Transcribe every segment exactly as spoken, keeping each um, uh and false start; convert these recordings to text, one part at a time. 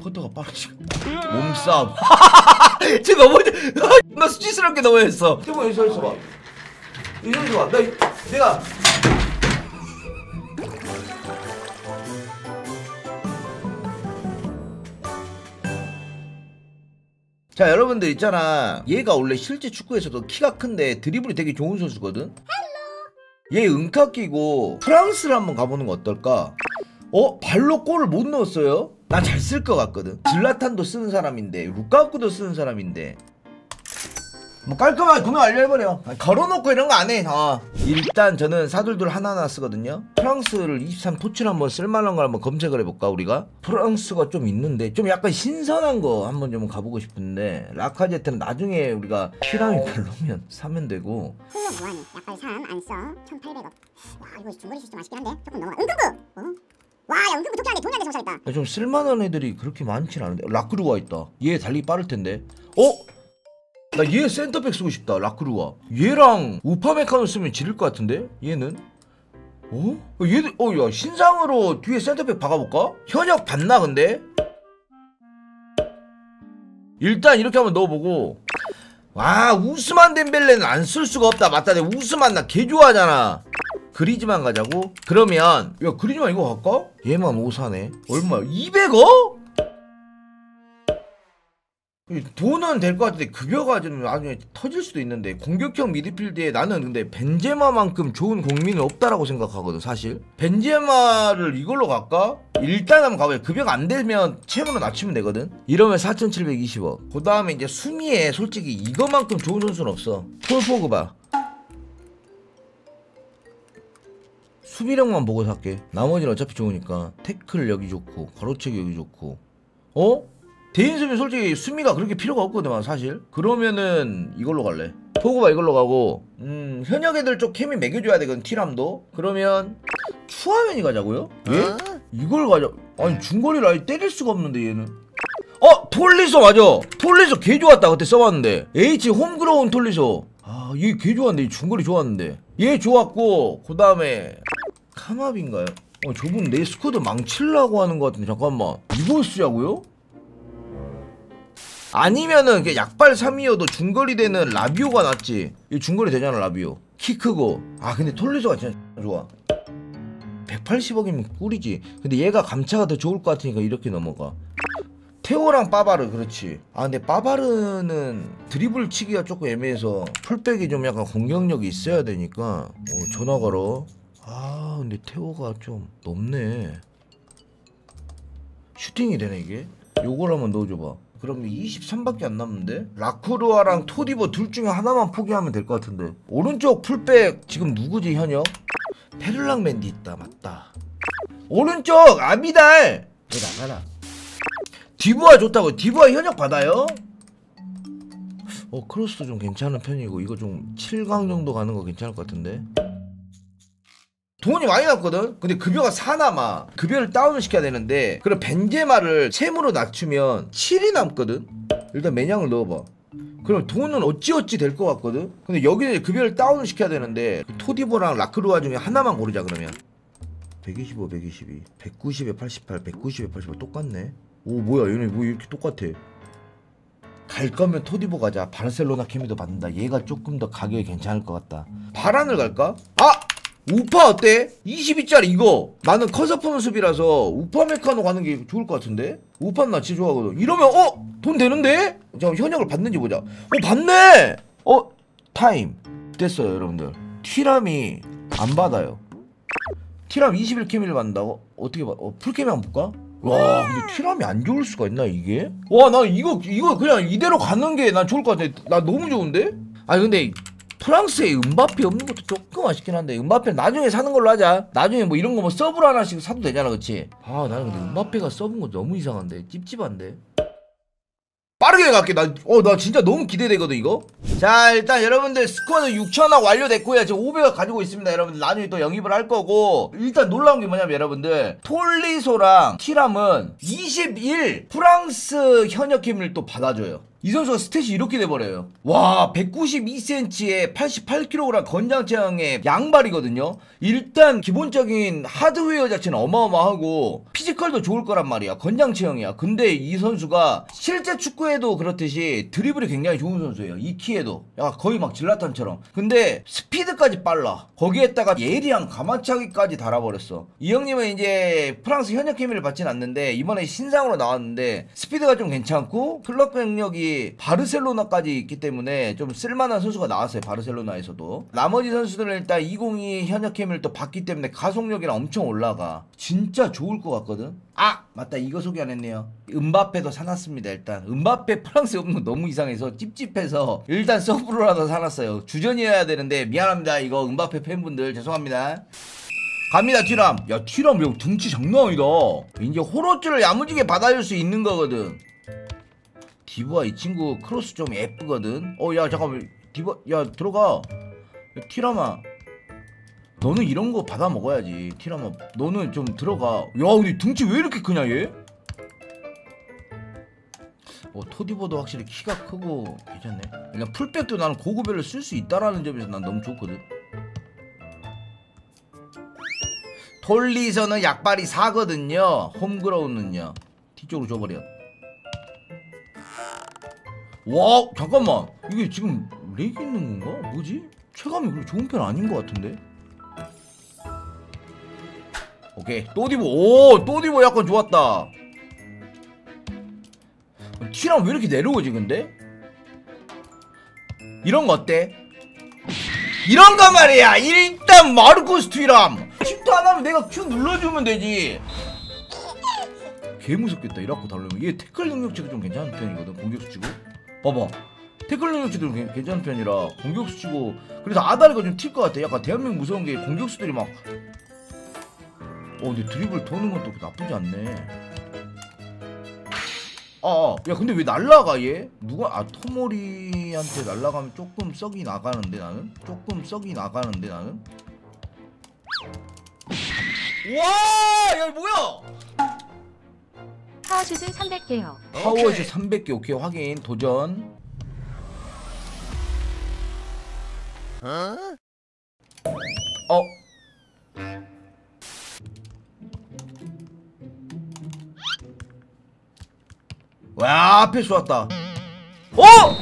커터가 빠르지. 몸싸움. 쟤 너무 나 수치스럽게 너무했어. 태보 여기 서 있어봐. 여기 서 있어봐. 나 내가 자 여러분들 있잖아, 얘가 원래 실제 축구에서도 키가 큰데 드리블이 되게 좋은 선수거든. 얘 은카 끼고 프랑스를 한번 가보는 거 어떨까? 어? 발로 골을 못 넣었어요? 나 잘 쓸 것 같거든. 질라탄도 쓰는 사람인데 루카쿠도 쓰는 사람인데 뭐 깔끔하게 구매 완료해버려. 걸어놓고 이런 거 안 해. 어. 일단 저는 사둘둘 하나하나 쓰거든요. 프랑스를 이십삼 토치를 한번 쓸만한 걸 한번 검색을 해볼까 우리가? 프랑스가 좀 있는데 좀 약간 신선한 거 한번 좀 가보고 싶은데 라카제트는 나중에 우리가 피람이 별로면 사면 되고. 훌륭 무한 약발 삼 안 써 천팔백억. 와 이거 중거리 슛 좀 아쉽긴 한데 조금 넘어가. 은근구! 어? 와 야 은근구 독해하는데 돈이 안돼 정찰했다. 좀 쓸만한 애들이 그렇게 많진 않은데. 라크루가 있다. 얘 달리기 빠를 텐데. 어? 나 얘 센터백 쓰고 싶다. 라크루와 얘랑 우파메카노 쓰면 지를 것 같은데? 얘는? 어? 얘도 어 야 신상으로 뒤에 센터백 박아볼까? 현역 봤나 근데? 일단 이렇게 한번 넣어보고. 와 우스만 덴벨레는 안 쓸 수가 없다. 맞다 내 우스만 나 개 좋아하잖아. 그리즈만 가자고? 그러면 야 그리즈만 이거 갈까? 얘만 오사네. 얼마야? 이백억? 돈은 될 것 같은데 급여가 좀 나중에 터질 수도 있는데. 공격형 미드필드에 나는 근데 벤제마만큼 좋은 공민은 없다라고 생각하거든 사실. 벤제마를 이걸로 갈까? 일단 한번 가보자. 급여가 안 되면 채무는 낮추면 되거든. 이러면 사천칠백이십억. 그 다음에 이제 수미에 솔직히 이거만큼 좋은 선수는 없어. 폴 포그바 수비력만 보고 살게. 나머지는 어차피 좋으니까. 태클 여기 좋고 가로채기 여기 좋고. 어? 대인 수비 솔직히 수미가 그렇게 필요가 없거든 사실. 그러면은 이걸로 갈래. 포그바 이걸로 가고. 음 현역 애들 쪽 케미 매겨줘야 되거든 티람도. 그러면 추하면이 가자고요? 예? 이걸 가자. 아니 중거리를 아예 때릴 수가 없는데 얘는. 어! 톨리소 맞아. 톨리소 개 좋았다 그때 써봤는데. H 홈그라운 톨리소. 아 얘 개 좋았는데. 이 중거리 좋았는데. 얘 좋았고 그 다음에 카마비인가요? 어 저분 내 스쿼드 망치려고 하는 것 같은데 잠깐만 이걸 쓰자고요? 아니면은 약발 삼이어도 중거리 되는 라비오가 낫지. 이 중거리 되잖아 라비오. 키 크고. 아 근데 톨리소가 진짜 좋아. 백팔십억이면 꿀이지. 근데 얘가 감차가 더 좋을 것 같으니까 이렇게 넘어가. 테오랑 빠바르 그렇지. 아 근데 빠바르는 드리블 치기가 조금 애매해서 풀백이 좀 약간 공격력이 있어야 되니까. 어, 전화 걸어. 아 근데 테오가 좀 높네. 슈팅이 되네 이게. 요걸 한번 넣어줘봐. 그럼 이십삼밖에 안 남는데? 라쿠르아랑 토디보 둘 중에 하나만 포기하면 될 것 같은데. 오른쪽 풀백 지금 누구지 현역? 페를랑 맨디 있다. 맞다. 오른쪽 아비달 너 나가라. 디부아 좋다고. 디부아 현역 받아요? 어 크로스도 좀 괜찮은 편이고 이거 좀 칠 강 정도 가는 거 괜찮을 것 같은데. 돈이 많이 났거든? 근데 급여가 사 남아. 급여를 다운을 시켜야 되는데 그럼 벤제마를 채무로 낮추면 칠이 남거든? 일단 매냥을 넣어봐. 그럼 돈은 어찌어찌 될 것 같거든? 근데 여기는 급여를 다운을 시켜야 되는데 토디보랑 라크루아 중에 하나만 고르자 그러면. 백이십오, 백이십이, 백구십에 팔십팔, 백구십에 팔십팔 똑같네. 오 뭐야 얘네 뭐 이렇게 똑같아. 갈 거면 토디보 가자. 바르셀로나 케미도 받는다. 얘가 조금 더 가격이 괜찮을 것 같다. 바란을 갈까? 아! 우파 어때? 이십이짜리 이거. 나는 커서프는 수비라서 우파 메카노 가는 게 좋을 것 같은데? 우파는 나 진짜 좋아하거든. 이러면 어? 돈 되는데? 잠깐 현역을 받는지 보자. 어 받네! 어? 타임 됐어요 여러분들. 티람이 안 받아요. 티람 이십일 케미를 받는다고? 어떻게 받.. 어 풀케미 한번 볼까? 와 근데 티람이 안 좋을 수가 있나 이게? 와 나 이거 이거 그냥 이대로 가는 게 난 좋을 것 같아. 나 너무 좋은데? 아니 근데 프랑스에 음바페 없는 것도 조금 아쉽긴 한데 음바페 나중에 사는 걸로 하자. 나중에 뭐 이런 거 뭐 서브를 하나씩 사도 되잖아 그치? 아 나는 근데 음바페가 서브인 거 너무 이상한데 찝찝한데. 빠르게 갈게. 나, 어, 나 진짜 너무 기대되거든 이거. 자 일단 여러분들 스쿼드 육천억 완료됐고요. 지금 오백억 가지고 있습니다. 여러분들 나중에 또 영입을 할 거고. 일단 놀라운 게 뭐냐면 여러분들 톨리소랑 티람은 이십일 프랑스 현역 힘을 또 받아줘요. 이 선수가 스탯이 이렇게 돼버려요. 와, 백구십이 센티미터에 팔십팔 킬로그램 건장 체형의 양발이거든요. 일단 기본적인 하드웨어 자체는 어마어마하고 피지컬도 좋을 거란 말이야. 건장 체형이야. 근데 이 선수가 실제 축구에도 그렇듯이 드리블이 굉장히 좋은 선수예요. 이 키에도 야 거의 막 질라탄처럼. 근데 스피드까지 빨라. 거기에다가 예리한 가마차기까지 달아버렸어. 이 형님은 이제 프랑스 현역 케미를 받진 않는데 이번에 신상으로 나왔는데 스피드가 좀 괜찮고 클럽 경력이 바르셀로나까지 있기 때문에 좀 쓸만한 선수가 나왔어요. 바르셀로나에서도. 나머지 선수들은 일단 이천이 현역 케미를 또 받기 때문에 가속력이랑 엄청 올라가. 진짜 좋을 것 같거든. 아 맞다, 이거 소개 안 했네요. 음바페도 사놨습니다. 일단 음바페 프랑스에 없는 거 너무 이상해서 찝찝해서 일단 서브로라도 사놨어요. 주전이어야 되는데 미안합니다. 이거 음바페 팬분들 죄송합니다. 갑니다. 티람. 야 티람 형 등치 장난 아니다. 이제 호러즈를 야무지게 받아줄 수 있는 거거든. 디브와 이 친구 크로스 좀 예쁘거든. 어 야 잠깐만 디브 야 들어가. 야, 티라마 너는 이런 거 받아 먹어야지. 티라마 너는 좀 들어가. 야 근데 등치 왜 이렇게 크냐 얘? 어 토디보도 확실히 키가 크고 괜찮네. 그냥 풀백도 나는 고급별로 쓸 수 있다라는 점에서 난 너무 좋거든. 톨리서는 약발이 사거든요. 홈그라운드는요. 뒤쪽으로 줘버려. 와 잠깐만 이게 지금 렉이 있는 건가? 뭐지? 체감이 그렇게 좋은 편 아닌 것 같은데? 오케이 또디보. 오 또디보 약간 좋았다. 티랑 왜 이렇게 내려오지 근데? 이런 거 어때? 이런 거 말이야. 일단 마르코스 튀람 슈트 안 하면 내가 Q 눌러주면 되지. 개 무섭겠다. 이라고 달려면 얘 태클 능력치도 좀 괜찮은 편이거든. 공격수 치고 봐봐 태클 능력치도 괜찮은 편이라 공격수 치고. 그래서 아다리가 좀 튈 것 같아. 약간 대한민국 무서운 게 공격수들이 막 어 근데 드리블 도는 것도 나쁘지 않네. 아, 야 근데 왜 날라가 얘? 누가 아 토모리한테 날라가면 조금 썩이 나가는데 나는? 조금 썩이 나가는데 나는? 와, 야 뭐야? 파워슛은 삼백 개요. 파워슛 삼백 개. 오케이 확인. 도전. 어? 와 앞에 쏘았다. 어?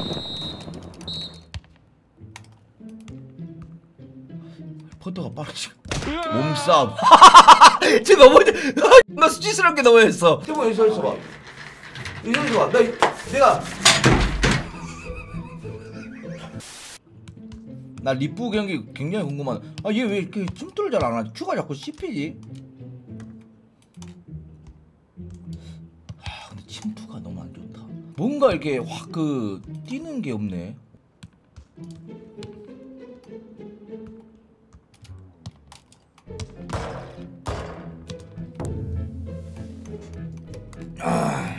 포터가 빠르지. 몸싸움. 쟤 넘어져. 나 수치스럽게 넘어졌어. 태보 여기서 있어봐. 여기서 있어봐. 나 내가 나 리프 경기 굉장히 궁금하다. 아 얘 왜 이렇게 침투를 잘 안 하지? 큐가 자꾸 씹히지? 아 근데 침투가 너무 안 좋다. 뭔가 이렇게 확 그 뛰는 게 없네. 아.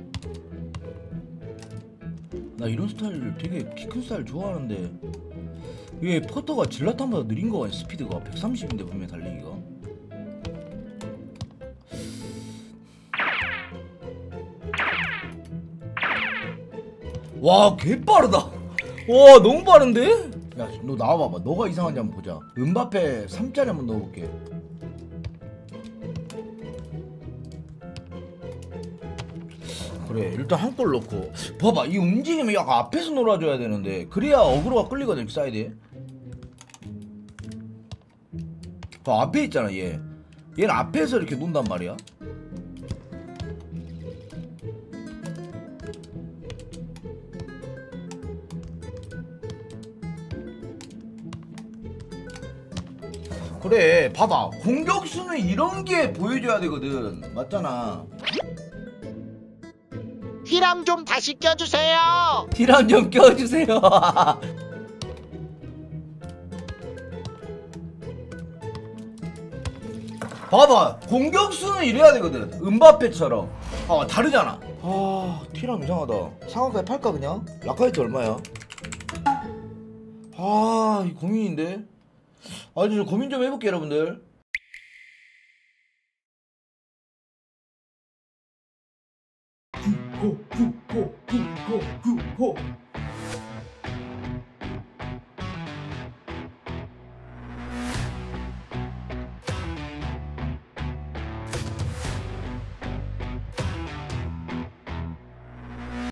나 이런 스타일 되게 키 큰 스타일 좋아하는데 왜 퍼터가 질라탄보다 느린 거 같아. 스피드가 백삼십인데 분명히 달리기가. 와 개빠르다. 와 너무 빠른데? 야 너 나와봐봐. 너가 이상한지 한번 보자. 음바페 삼짜리 한번 넣어볼게. 그래 일단 한 골 넣고 봐봐. 이 움직임이 약간 앞에서 놀아줘야 되는데 그래야 어그로가 끌리거든. 이렇게 사이드에 그 앞에 있잖아 얘. 얘는 앞에서 이렇게 논단 말이야. 그래 봐봐. 공격수는 이런 게 보여줘야 되거든. 맞잖아. 티람 좀 다시 껴주세요. 티람 좀 껴주세요. 봐봐 공격수는 이래야 되거든. 음바페처럼. 아 다르잖아. 아 티람 이상하다. 상한가에 팔까 그냥? 라카이트 얼마야? 아 이 고민인데. 아 저 고민 좀 해볼게 여러분들. 구호구호구호구호